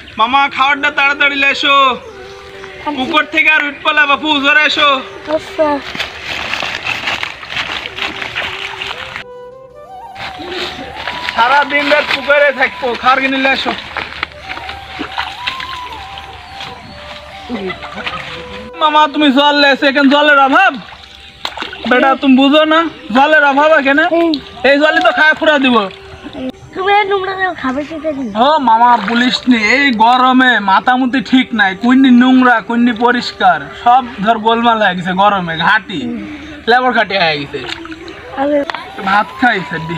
মামা খাবারটা তাড়াতাড়ি এসো, উপর থেকে আর উঠপালা বাপু, জোরে এসো। সারাদিন রাত পুকুরে থাকবো, খাবার কিনে নিলে এসো। মামা তুমি জল লেছো, এখানে জলের অভাব বেটা, তুমি বুঝো না জলের অভাব এখানে? এই জলই তো খায় ফুরা দিব। ও মামা বলিস নি, এই গরমে মাথামুতি ঠিক নাই, কুইনি নোংরা কুইনি পরিষ্কার সব ধর গোলমাল হয়ে গেছে, গরমে ঘাটি লেবর ঘাটি হয়ে গেছে। ভাত খাইছে দি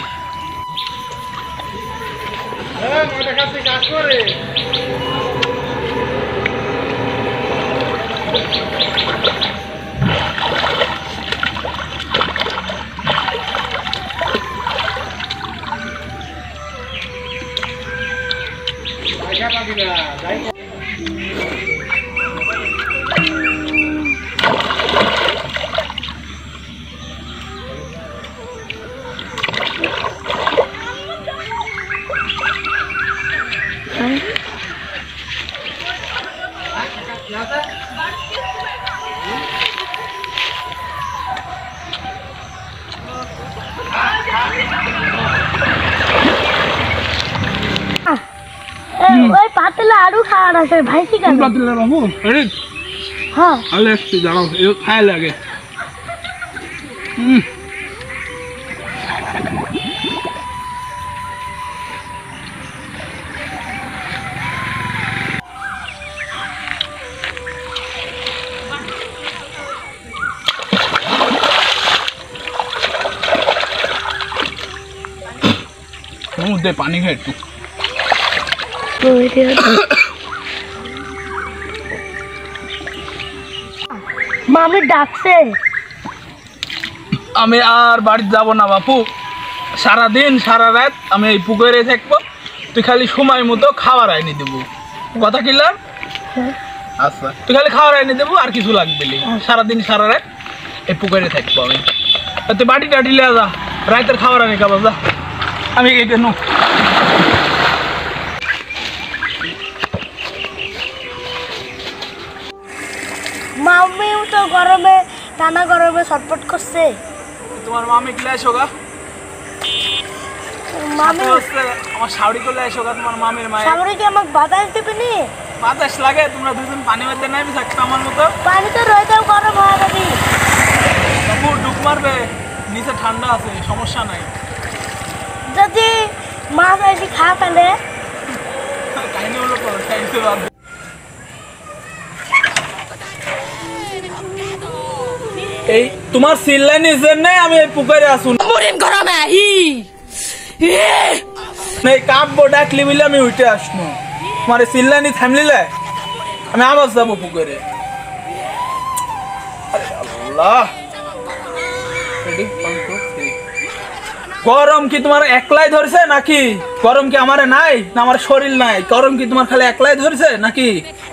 ওই পাতলা আরো খাওয়ার আছে ভাই, ঠিক আছে পাতলা বাবু? হ্যাঁ আলে একটু দাঁড়াও, এ খায় লাগে। দে পানি খাই একটু। মামি ডাকছে, আমি আর বাড়ি যাব না বাপু, সারাদিন সারা রাত আমি এই পুকুরে থাকবো, তুই খালি সময় মতো খাবার আইনি দেবো, কথা কিলাম? আচ্ছা তুই খালি খাবার আইনি দেবো, আর কিছু লাগবে না, সারাদিন সারা রাত এই পুকুরে থাকবো আমি। তুই বাড়ি টাটি লিয়া যা, রাতের খাবার আনি খাবো যা, আমি এই কেন মামিও তো গরমে টানা গরমে ছটফট করছে। তোমার মামি কিলা এসো গা, মামি আমার শাড়ি করলে এসো গা, তোমার মামির মায়ের সামনে কি আমাকে বাতাস দেবে নি? বাতাস লাগে, তোমরা দুজন পানি মারতে নামি থাকতো আমার মতো। পানি তো রয়েছে, গরম হয়ে যাবি বাবু, ডুব মারবে, নিচে ঠান্ডা আছে, সমস্যা নাই। যদি মাছ এসে খা তাহলে কাহিনী হলো তো, খাইতে পারবে। এই তোমার সিল্লানির জন্য আমি এই পুকুরে আসুন, এই কাপবো ডাকলি বলে আমি উঠে আসনো, তোমার সিল্লানি থামলিলে আমি আবার যাবো পুকুরে। আল্লাহ, গরম কি তোমার একলাই ধরছে নাকি? গরম কি আমারে নাই না আমার শরীর নাই? গরম কি তোমার খালি একলাই ধরছে নাকি?